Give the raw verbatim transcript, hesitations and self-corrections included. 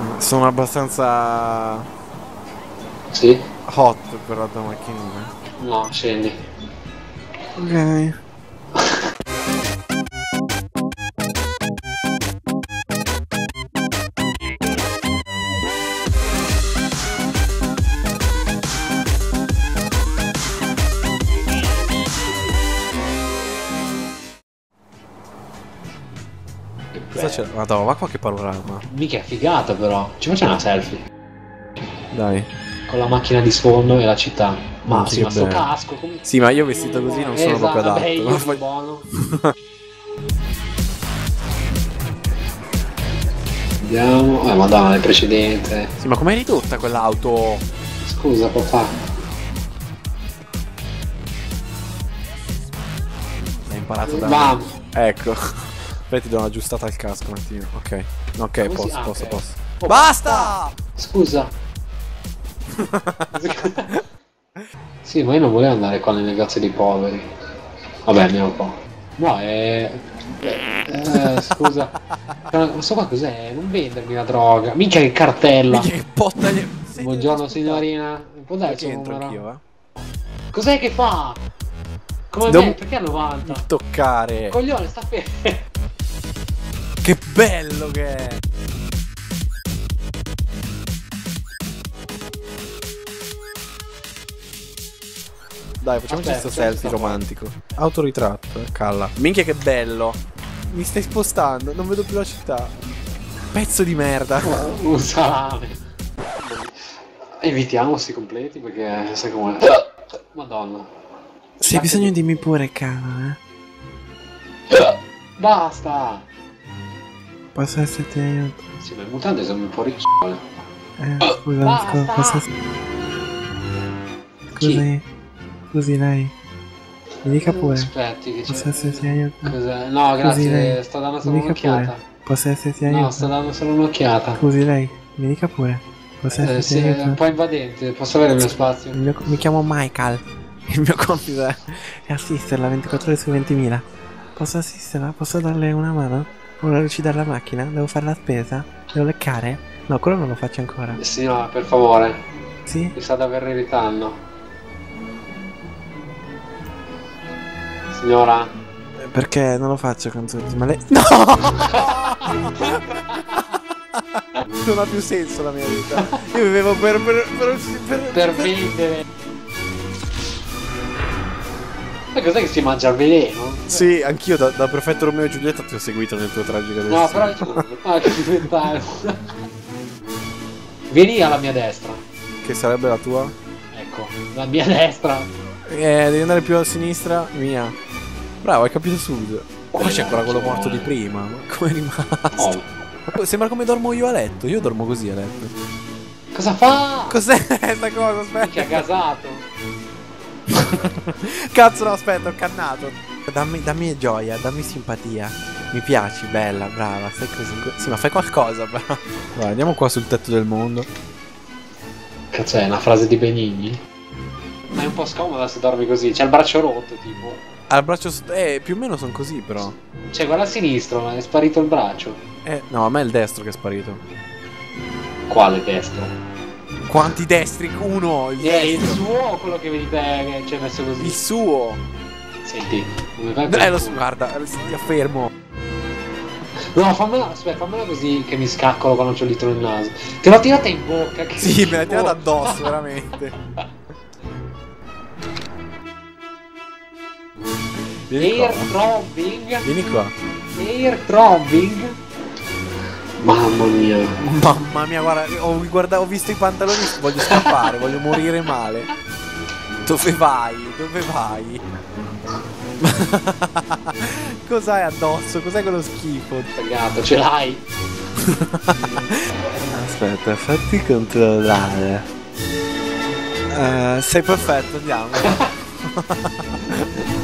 Sono abbastanza... Sì? hot per la tua macchinina. No, scendi. Ok. Cosa c'è? Madonna, ma qua che panorama. Mica è figata però. Ci facciamo una selfie. Dai. Con la macchina di sfondo e la città. Ma Non sì, che ma sto bello. casco come... Sì, ma io vestito così non sono esatto, proprio adatto. vabbè, io Ma sono fai- buono. Andiamo. Eh, madonna, il precedente. Sì, ma com'è ridotta quell'auto? Scusa, papà. L'hai imparato da me. Vamo. Ecco. Aspetta, ti do una giustata al casco un attimo. Ok. Ok, Come si- posso, ah, posso, ok. posso. Oh, Basta! Scusa. Sì, ma io non volevo andare qua nel negozio dei poveri. Vabbè, andiamo qua. No, è... Eh, scusa. Non so qua cos'è, non vendermi la droga. Minchia che cartella. Minchia, che botta di... Sei Buongiorno disputato. signorina. Può dare il Perché suo entro numero? anch'io, eh? Cos'è che fa? Come Non- me? Perché a novanta? Non toccare. Coglione, sta fermo. Che bello che è. Dai, facciamoci Aspetta, questo aspetta, selfie sta qua. romantico. Autoritratto, eh, calla. Minchia che bello. Mi stai spostando, non vedo più la città. Pezzo di merda. Un salame. Evitiamo sti completi perché sai com'è. Madonna. Se hai bisogno dimmi pure, cava, eh. Basta. Posso esserti di aiuto? Sì, ma il mutante sono un po' riccione. Eh, scusa, Basta! scusa, posso ess- Scusi, scusi lei. Mi dica pure. Aspetti che Posso c'è. esserti di aiuto? Cos'è? No, Scusi, grazie, lei. sto dando Mi solo dica un'occhiata. pure. Posso esserti di No, aiuto? sto dando solo un'occhiata. Scusi lei, mi dica pure. Posso Eh, esserti sì, di è un aiuto? po' invadente, posso avere il mio spazio? Il mio- mi chiamo Michael. Il mio compito è, è assisterla ventiquattro ore su ventimila. Posso assisterla? Posso darle una mano? Una lucidare la macchina? Devo fare la spesa? Devo leccare? No, quello non lo faccio ancora. Signora, per favore, Sì? mi sta davvero irritando. Signora? Eh, Perché non lo faccio canzoni? Ma lei... No! Non ha più senso la mia vita. Io vivevo per... per... per... per... Per vendere. Ma cos'è che si mangia il veleno? Sì, anch'io da, da Perfetto Romeo e Giulietta ti ho seguito nel tuo tragico destino. No, però giuro. Ah, che diventare. Vieni alla mia destra. Che sarebbe la tua? Ecco, la mia destra. Eh, devi andare più a sinistra, mia. Bravo, hai capito subito. Qua c'è ancora quello morto di prima. Ma come è rimasto? Oh, Sembra come dormo io a letto. Io dormo così a letto. cosa fa? Cos'è sta cosa? Che ha Aspetta. gasato. Cazzo, no, aspetta, ho cannato. Dammi, dammi gioia, dammi simpatia. Mi piaci, bella, brava, stai così. Sì, ma fai qualcosa, però. Vai, andiamo qua sul tetto del mondo. Cazzo, è una frase di Benigni? Ma è un po' scomoda se dormi così. C'è il braccio rotto, tipo. Al braccio... st- Eh, più o meno sono così, però. Cioè, guarda a sinistra, ma è sparito il braccio. Eh, no, a me è il destro che è sparito. Quale destro? Quanti destri? Uno, il È il destro. suo quello che vedi te che ci hai messo così. Il suo. Senti, come fai per Eh, il lo so, culo? guarda, ti affermo. No, fammela, aspetta, fammela così che mi scaccolo quando c'ho il litro nel naso. Te l'ho tirata in bocca. Che Sì, me l'hai tirata schifo. addosso, veramente. Vieni Air qua. throbbing. Vieni qua. Air throbbing. Mamma mia. Mamma mia, guarda, ho, guarda, ho visto i pantaloni, voglio scappare, voglio morire male. Dove vai? Dove vai? Cos'hai addosso? Cos'è quello schifo? Cagato, ce l'hai? Aspetta, fatti controllare. Uh, sei perfetto, andiamo.